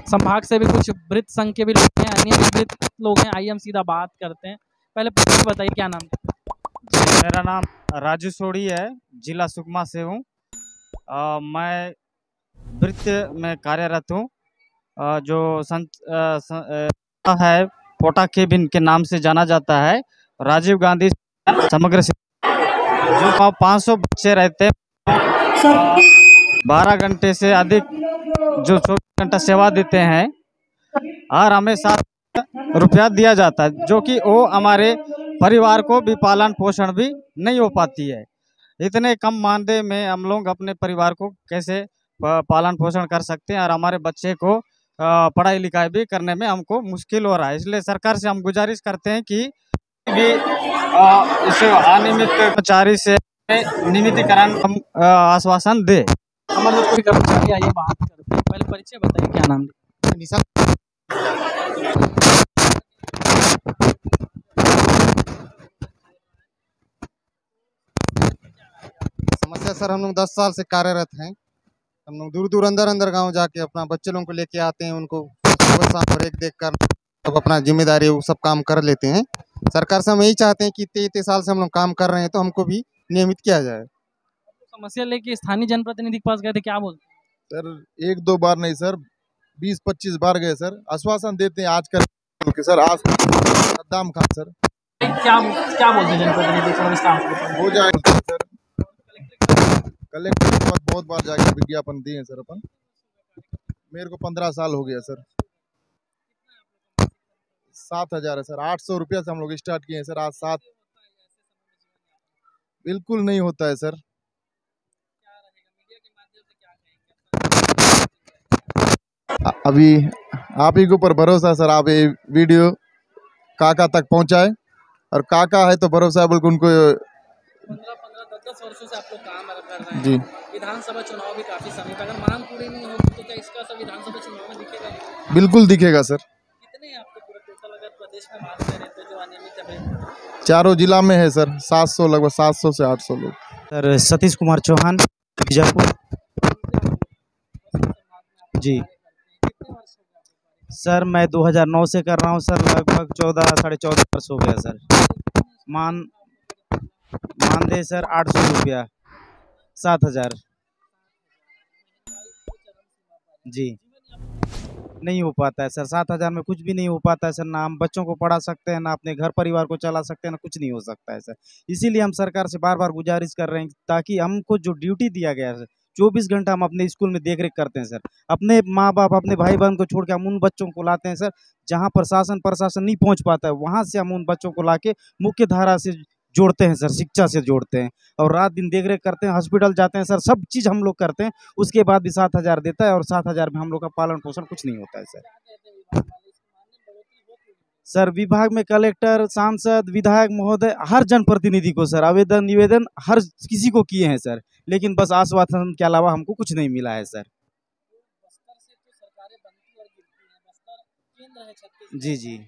संभाग से भी कुछ वृद्ध संघ के भी लोग हैं, अन्य भी वृद्ध लोग हैं। आइए हम सीधा बात करते हैं। पहले बताइए क्या नाम है? मेरा नाम राजू सोढ़ी है, जिला सुकमा से हूँ। मैं वृत्त में कार्यरत हूँ। जो है पोटा केबिन के नाम से जाना जाता है। राजीव गांधी समग्र जो 500 बच्चे रहते हैं, 12 घंटे से अधिक जो 24 घंटा सेवा देते हैं और हमें 7 रुपया दिया जाता है, जो कि वो हमारे परिवार को भी पालन पोषण भी नहीं हो पाती है। इतने कम मानदेय में हम लोग अपने परिवार को कैसे पालन पोषण कर सकते हैं और हमारे बच्चे को पढ़ाई लिखाई भी करने में हमको मुश्किल हो रहा है। इसलिए सरकार से हम गुजारिश करते हैं कि भी इस अनियमित कर्मचारी से नियमितीकरण हम आश्वासन दे। हमारे कोई कर्मचारी आइए बात करते हैं। पहले परिचय बताइए क्या नाम है? निशा। समस्या सर, हम लोग 10 साल से कार्यरत हैं। हम लोग दूर दूर अंदर गांव जाके अपना बच्चे लोगों को लेके आते हैं, उनको सुबह शाम ब्रेक देख कर अब अपना जिम्मेदारी वो सब काम कर लेते हैं। सरकार से हम यही चाहते हैं कि 23 साल से हम लोग काम कर रहे हैं तो हमको भी नियमित किया जाए। समस्या लेके स्थानीय जनप्रतिनिधि के पास गए थे, क्या बोलते सर? 1-2 बार नहीं सर, 20-25 बार गए सर। आश्वासन देते हैं आज कर सर, आज सद्दाम खान सर। क्या बोलते हैं जनप्रतिनिधि? हो जाएगा सर। कलेक्टर के पास बहुत बार जाके विज्ञापन दिए सर। अपन मेरे को 15 साल हो गया सर। 7,000 है सर। 800 रुपया से हम लोग स्टार्ट किए हैं सर। आज 7 बिल्कुल नहीं होता है सर। अभी आप ही के ऊपर भरोसा सर। आप ये वीडियो काका तक पहुंचाए और काका है तो भरोसा है, बल्कि उनको 10 वर्षों से आप लोग काम कर रहे हैं जी। विधानसभा चुनाव भी काफी समय पर, अगर मांग पूरी नहीं होगी तो क्या इसका असर विधानसभा चुनाव में दिखेगा? बिल्कुल दिखेगा सर। कितने आपके पूरे टोटल अगर प्रदेश में बात करें तो जो अनियमित है? चारों जिला में है सर। 700 लगभग 700 से 800 लोग। सर सतीश कुमार चौहान, बीजापुर। जी सर, मैं 2009 से कर रहा हूँ सर। लगभग 14 साढ़े 14 वर्ष हो गया सर। मानदेय सर 800 रुपया, 7,000। जी नहीं हो पाता है सर। 7,000 में कुछ भी नहीं हो पाता है सर। ना हम बच्चों को पढ़ा सकते हैं, ना अपने घर परिवार को चला सकते हैं, ना कुछ नहीं हो सकता है सर। इसीलिए हम सरकार से बार बार गुजारिश कर रहे हैं ताकि हमको जो ड्यूटी दिया गया है 24 घंटा हम अपने स्कूल में देखरेख करते हैं सर। अपने माँ बाप अपने भाई बहन को छोड़ के हम उन बच्चों को लाते हैं सर जहाँ पर शासन प्रशासन नहीं पहुँच पाता है। वहाँ से हम उन बच्चों को ला के मुख्य धारा से जोड़ते हैं सर, शिक्षा से जोड़ते हैं और रात दिन देखरेख करते हैं। हॉस्पिटल जाते हैं सर, सब चीज़ हम लोग करते हैं। उसके बाद भी 7,000 देता है और 7,000 में हम लोग का पालन पोषण कुछ नहीं होता है सर। सर विभाग में कलेक्टर, सांसद, विधायक महोदय, हर जनप्रतिनिधि को सर आवेदन निवेदन हर किसी को किए हैं सर, लेकिन बस आश्वासन के अलावा हमको कुछ नहीं मिला है सर। जी जी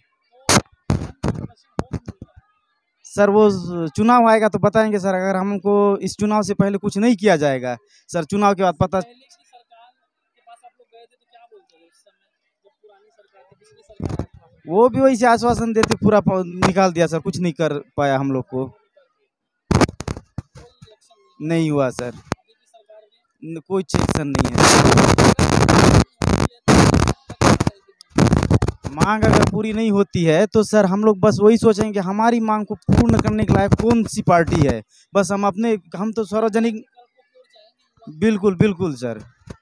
सर, वो चुनाव आएगा तो बताएंगे सर। अगर हमको इस चुनाव से पहले कुछ नहीं किया जाएगा सर, चुनाव के बाद पता। वो भी वही से आश्वासन देते पूरा निकाल दिया सर, कुछ नहीं कर पाया हम लोग को। नहीं हुआ सर, कोई एक्शन नहीं है। मांग अगर पूरी नहीं होती है तो सर हम लोग बस वही सोचेंगे कि हमारी मांग को पूर्ण करने के लायक कौन सी पार्टी है। बस हम तो सार्वजनिक। बिल्कुल बिल्कुल सर।